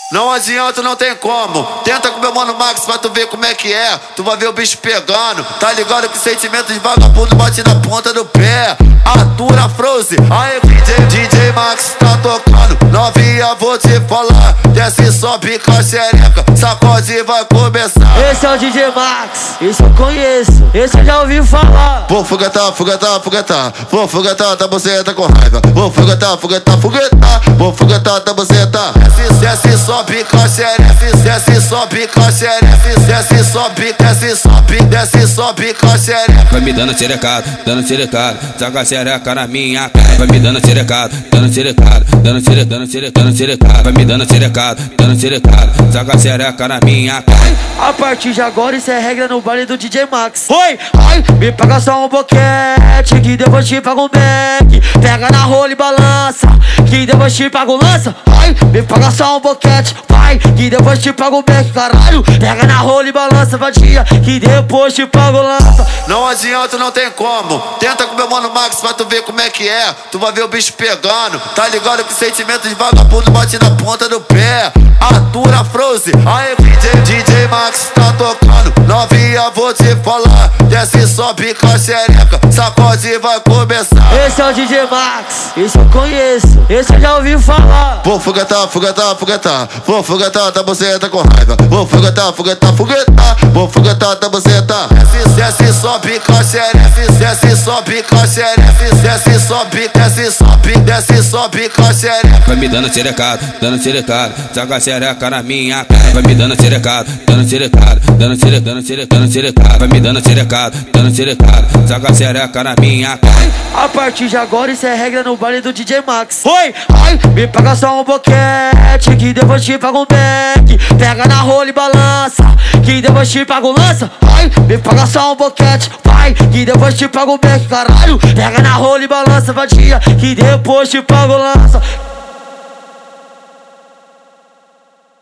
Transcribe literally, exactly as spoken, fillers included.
Não adianta, não tem como. Tenta com meu mano Max pra tu ver como é que é. Tu vai ver o bicho pegando. Tá ligado que sentimento de vagabundo bate na ponta do pé. Atura Froze, aí D J, D J Max tá tocando. Novinha, vou te falar. Desce, sobe com a xereca. Sacode, vai começar. Esse é o D J Max, esse eu conheço, esse eu já ouvi falar. Vou foguetar, foguetar, foguetar. Vou foguetar, tá buceta com raiva. Vou foguetar, foguetar, foguetar. Vou foguetar, tá buceta. Desce, desce, sobe com a xereca. Desce, sobe com a xereca. Desce, sobe, desce, sobe, desce, sobe com a xereca. Vai me dando xerecada, dando xerecada. Joga a xereca na minha cara. Vai me dando xerecada, dando xerecada. Dando xerecada, dando xerecada, dando xerecada. Vai me dando xerecada, dando xerecada. Joga a xereca na minha cara. A partir de agora isso é regra no baile do D J Max. Oi, ai, me paga só um boquete, que depois te paga um back. Pega na rola e balança, que depois te paga um lança. Ai, me paga só um boquete, vai, que depois te paga um back, caralho. Pega na rola e balança, vadia, que depois te paga um lança. Não adianta, não tem como. Tenta com meu mano Max pra tu ver como é que é. Tu vai ver o bicho pegando. Tá ligado que sentimento de vagabundo bate na ponta do pé. Atura Froze, aí D J, D J Max tá tocando. Novinha, vou te falar. Desce, sobe com a xereca. Sacode, vai começar. Esse é o D J Max, esse eu conheço, esse eu já ouvi falar. Vou foguetar, foguetar, foguetar. Vou foguetar, tá buceta com raiva. Vou foguetar, foguetar, foguetar. Vou foguetar, tá buceta. Desce, desce, sobe com a xereca. Desce, sobe com a xereca. Desce, sobe, desce, sobe, desce, sobe com a xereca. Vai me dando xerecada, dando xerecada. Joga a xereca na minha cara. Vai me dando xerecada, dando xerecada. Dando xerecada, dando xerecada, dando xerecada. Vai me dando xerecada, dando xerecada. Joga a xereca na minha cara. A partir de agora isso é regra no baile do D J Max. Oi, ai, me paga só um boquete, que depois te paga um back. Pega na rola e balança, que depois te paga um lança. Ai, me paga só um boquete, vai, que depois te paga um back, caralho. Pega na rola e balança, vadia, que depois te paga um lança.